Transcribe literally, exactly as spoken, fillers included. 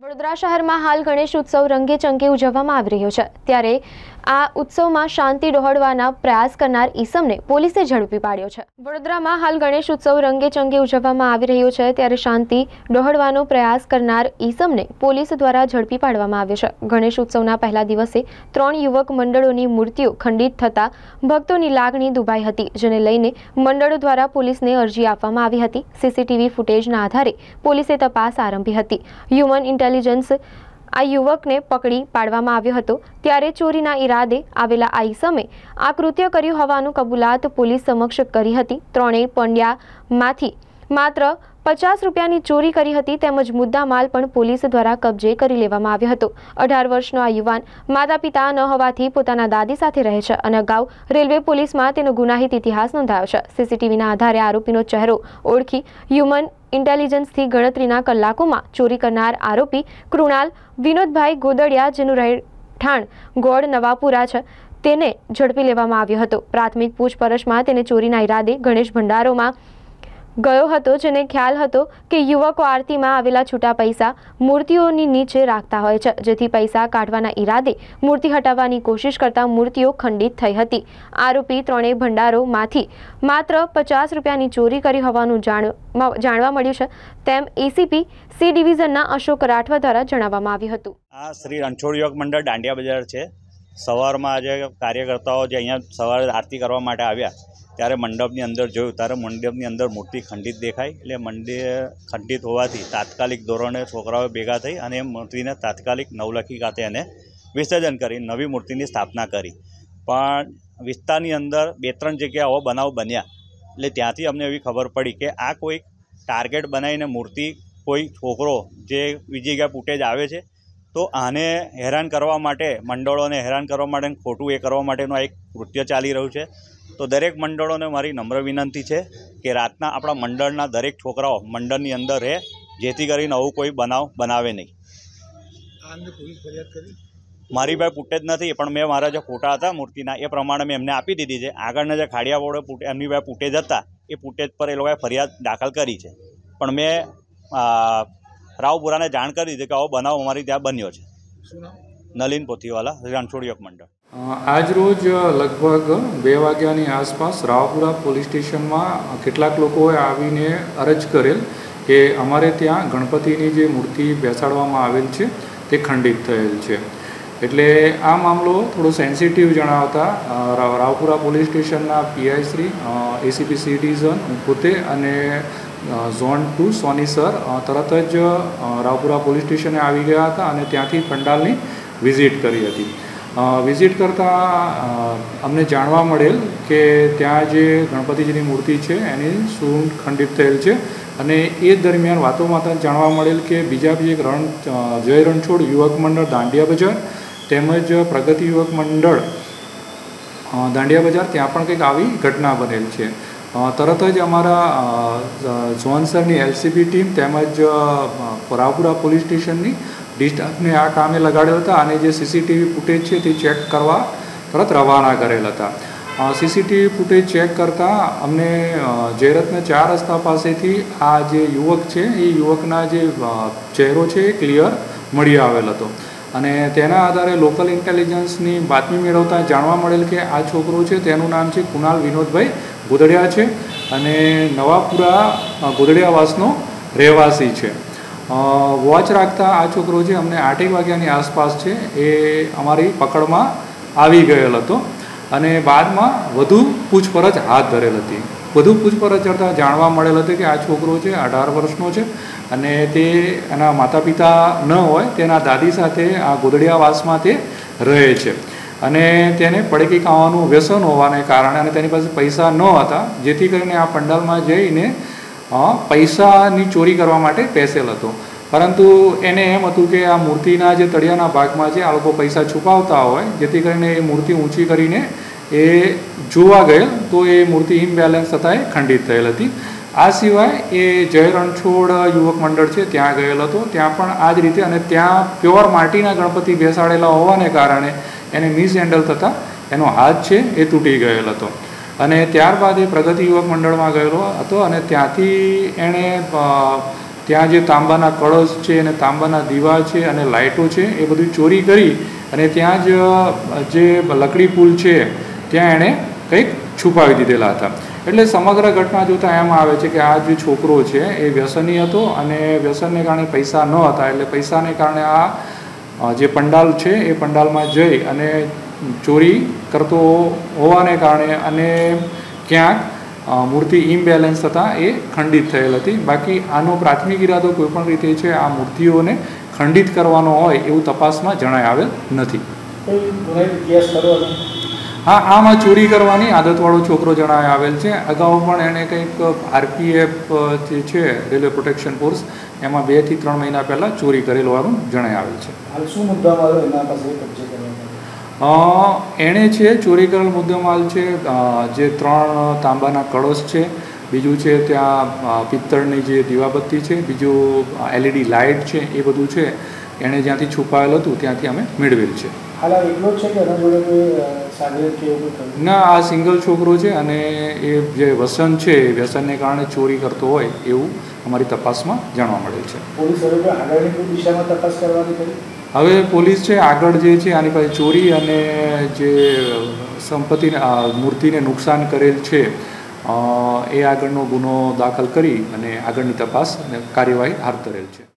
વડોદરા શહેરમાં હાલ ગણેશ ઉત્સવ રંગે ચંગે ઉજવવામાં આવી રહ્યો છે, ત્યારે આ ઉત્સવમાં શાંતિ ડહોળવાના પ્રયાસ કરનાર ઈસમને પોલીસે ઝડપી પાડ્યો છે। વડોદરામાં હાલ ગણેશ ઉત્સવ રંગે ચંગે ઉજવવામાં આવી રહ્યો છે, ત્યારે શાંતિ ડહોળવાનો પ્રયાસ કરનાર ઈસમને પોલીસ દ્વારા ઝડપી પાડવામાં આવ્યો છે। ગણેશ ઉત્સવના પહેલા દિવસે ત્રણ યુવક મંડળોની મૂર્તિઓ ખંડિત થતા ભક્તોની લાગણી દુભાઈ હતી, જેને લઈને મંડળો દ્વારા પોલીસને અરજી આપવામાં આવી હતી। સીસીટીવી ફૂટેજના આધારે પોલીસે તપાસ આરંભી હતી। હ્યુમન ઇન્ટેલિજન્સ આ યુવકને પકડી પાડવામાં આવ્યો હતો, ત્યારે ચોરીના ઈરાદે આવેલા આ ઈસમે આ કૃત્ય કર્યું હોવાનું કબૂલાત પોલીસ સમક્ષ કરી હતી। ત્રણેય પંડ્યામાંથી માત્ર પચાસ રૂપિયાની ચોરી કરી હતી, તેમજ મુદ્દા માલ પણ પોલીસ દ્વારા કબજે કરી લેવામાં આવ્યો હતો। અઢાર વર્ષનો આ યુવાન માતા પિતા ન હોવાથી પોતાના દાદી સાથે રહે છે અને અગાઉ રેલવે પોલીસમાં તેનો ગુનાહિત ઇતિહાસ નોંધાયો છે। સીસીટીવીના આધારે આરોપીનો ચહેરો ઓળખી હ્યુમન ઇન્ટેલિજન્સથી ગણતરીના કલાકોમાં ચોરી કરનાર આરોપી કૃણાલ વિનોદભાઈ ગોદડિયા, જેનું રહેઠાણ ગોળ નવાપુરા છે, તેને ઝડપી લેવામાં આવ્યો હતો। પ્રાથમિક પૂછપરછમાં તેને ચોરીના ઈરાદે ગણેશ ભંડારોમાં ગયો હતો, જેને ખ્યાલ હતો કે યુવકો આરતીમાં આવેલા છૂટા પૈસા મૂર્તિઓની નીચે રાખતા હોય છે, જેથી પૈસા કાઢવાના ઈરાદે મૂર્તિ હટાવવાની કોશિશ કરતા મૂર્તિઓ ખંડિત થઈ હતી। આરોપી ત્રણેય ભંડારોમાંથી માત્ર પચાસ રૂપિયાની ચોરી કરી હોવાનું જાણવા જાણવા મળ્યું છે, તેમ એસીપી સી ડિવિઝનના અશોક રાઠવા દ્વારા જણાવવામાં આવ્યું હતું। આ શ્રી રણછોડ યુવક મંડળ દાંડિયા બજાર છે। સવારમાં આજે કાર્યકર્તાઓ જે અહીંયા સવારે આરતી કરવા માટે આવ્યા, ત્યારે મંડપની અંદર જોયું ત્યારે મંડપની અંદર મૂર્તિ ખંડિત દેખાઈ। એટલે મંદિર ખંડિત હોવાથી તાત્કાલિક ધોરણે છોકરાઓ ભેગા થઈ અને એ મૂર્તિને તાત્કાલિક નવલખી ખાતે એને વિસર્જન કરી નવી મૂર્તિની સ્થાપના કરી। પણ વિસ્તારની અંદર બે ત્રણ જગ્યાએ આવો બનાવ બન્યા, એટલે ત્યાંથી અમને એવી ખબર પડી કે આ કોઈ ટાર્ગેટ બનાવીને મૂર્તિ કોઈ છોકરો જે બીજી જગ્યાએ ફૂટેજ આવે છે, તો આને હેરાન કરવા માટે, મંડળોને હેરાન કરવા માટે, ખોટું એ કરવા માટેનું આ એક કૃત્ય ચાલી રહ્યું છે। તો દરેક મંડળોને મારી નમ્ર વિનંતી છે કે રાતના આપણા મંડળના દરેક છોકરાઓ મંડળની અંદર રહે, જેથી કરીને આવું કોઈ બનાવ બનાવે નહીં। મારી ભાઈ ફૂટેજ નથી, પણ મેં મારા જે ફોટા હતા મૂર્તિના એ પ્રમાણે મેં એમને આપી દીધી છે। આગળના જે ખાડિયાવાળો એમની ભાઈ ફૂટેજ હતા એ ફૂટેજ પર એ લોકોએ ફરિયાદ દાખલ કરી છે, પણ મેં રાવપુરાને જાણ કરી દીધી કે આવો બનાવ અમારી ત્યાં બન્યો છે। નલિન પોથીવાલા, રણછોડ યુવક મંડળ। આજ રોજ લગભગ બે વાગ્યાની આસપાસ રાવપુરા પોલીસ સ્ટેશનમાં કેટલાક લોકોએ આવીને અરજ કરેલ કે અમારે ત્યાં ગણપતિની જે મૂર્તિ બેસાડવામાં આવેલ છે તે ખંડિત થયેલ છે। એટલે આ મામલો થોડો સેન્સિટિવ જણાવતા રાવપુરા પોલીસ સ્ટેશનના PI Shri, ACP C division, હું પોતે અને ઝોન ટુ સોની સર તરત જ રાવપુરા પોલીસ સ્ટેશને આવી ગયા હતા અને ત્યાંથી પંડાલની વિઝિટ કરી હતી। વિઝિટ કરતાં અમને જાણવા મળેલ કે ત્યાં જે ગણપતિજીની મૂર્તિ છે એની સૂંઢ ખંડિત થયેલ છે, અને એ દરમિયાન વાતોમાં જાણવા મળેલ કે બીજા બી એક રણ જય રણછોડ યુવક મંડળ દાંડિયા બજાર તેમજ પ્રગતિ યુવક મંડળ દાંડિયા બજાર ત્યાં પણ કંઈક આવી ઘટના બનેલ છે। તરત જ અમારા ઝોન સરની એલસીબી ટીમ તેમજ રાવપુરા પોલીસ સ્ટેશનની ડી સ્ટાફને આ કામે લગાડેલ હતા અને જે સીસીટીવી ફૂટેજ છે તે ચેક કરવા તરત રવાના કરેલ હતા। સીસીટીવી ફૂટેજ ચેક કરતાં અમને જયરત્ન ચાર રસ્તા પાસેથી આ જે યુવક છે એ યુવકના જે ચહેરો છે એ ક્લિયર મળી આવેલ હતો, અને તેના આધારે લોકલ ઇન્ટેલિજન્સની બાતમી મેળવતા જાણવા મળેલ કે આ છોકરો છે તેનું નામ છે કૃણાલ વિનોદભાઈ ગોદડિયા છે અને નવાપુરા ગોદડિયાવાસનો રહેવાસી છે। વોચ રાખતા આ છોકરો છે અમને આઠેક વાગ્યાની આસપાસ છે એ અમારી પકડમાં આવી ગયેલ હતો, અને બાદમાં વધુ પૂછપરછ હાથ ધરેલ હતી। વધુ પૂછપરછ કરતાં જાણવા મળેલ હતું કે આ છોકરો છે અઢાર વર્ષનો છે અને તે એના માતા પિતા ન હોય તેના દાદી સાથે આ ગોદડિયાવાસમાં તે રહે છે, અને તેને પડકી ખાવાનું વ્યસન હોવાને કારણે અને તેની પાસે પૈસા ન હતા, જેથી કરીને આ પંડાલમાં જઈને પૈસાની ચોરી કરવા માટે પેસેલ હતો। પરંતુ એને એમ હતું કે આ મૂર્તિના જે તળિયાના ભાગમાં છે આ લોકો પૈસા છુપાવતા હોય, જેથી કરીને એ મૂર્તિ ઊંચી કરીને એ જોવા ગયેલ તો એ મૂર્તિ ઇમ્બેલેન્સ થતાં એ ખંડિત થયેલ હતી। આ સિવાય એ જય રણછોડ યુવક મંડળ છે ત્યાં ગયેલ હતો, ત્યાં પણ આ જ રીતે, અને ત્યાં પ્યોર માટીના ગણપતિ બેસાડેલા હોવાને કારણે એને મિસ હેન્ડલ થતાં એનો હાથ છે એ તૂટી ગયેલ હતો, અને ત્યારબાદ એ પ્રગતિ યુવક મંડળમાં ગયેલો હતો અને ત્યાંથી એણે ત્યાં જે તાંબાના કળશ છે અને તાંબાના દીવા છે અને લાઇટો છે એ બધું ચોરી કરી અને ત્યાં જ જે લકડી પુલ છે ત્યાં એણે કંઈક છુપાવી દીધેલા હતા. એટલે સમગ્ર ઘટના જોતાં એમ આવે છે કે આ જે છોકરો છે એ વ્યસની હતો અને વ્યસનને કારણે પૈસા ન હતા, એટલે પૈસાને કારણે આ જે પંડાલ છે એ પંડાલમાં જઈ અને ચોરી કરતો હોવાને કારણે અને ક્યાંક મૂર્તિ ઇમ્બેલેન્સ થતાં એ ખંડિત થયેલ હતી. બાકી આનો પ્રાથમિક ઇરાદો કોઈપણ રીતે છે આ મૂર્તિઓને ખંડિત કરવાનો હોય એવું તપાસમાં જણાય આવેલ નથી. હા, આમાં ચોરી કરવાની આદતવાળો છોકરો જણાય આવેલ છે. અગાઉ પણ એણે કંઈક આરપીએફ જે છે રેલવે પ્રોટેક્શન ફોર્સ એમાં બે થી ત્રણ મહિના પહેલાં ચોરી કરેલ હોવાનું જણાય આવેલ છે. શું મુદ્દામાલ એના પાસે કબજે કરવામાં એણે છે ચોરી કરેલ મુદ્દામાલ છે જે ત્રણ તાંબાના કળશ છે, બીજું છે ત્યાં પિત્તળની જે દીવાબત્તી છે, બીજું એલઈડી લાઇટ છે, એ બધું છે એણે જ્યાંથી છુપાયેલ હતું ત્યાંથી અમે મેળવેલ છે. ના, આ સિંગલ છોકરો છે અને એ જે વ્યસન છે એ વ્યસનને કારણે ચોરી કરતો હોય એવું અમારી તપાસમાં જાણવા મળેલ છે. હવે પોલીસ છે આગળ જે છે આની પાસે ચોરી અને જે સંપત્તિને મૂર્તિને નુકસાન કરેલ છે એ આગળનો ગુનો દાખલ કરી અને આગળની તપાસ અને કાર્યવાહી હાથ ધરેલ છે.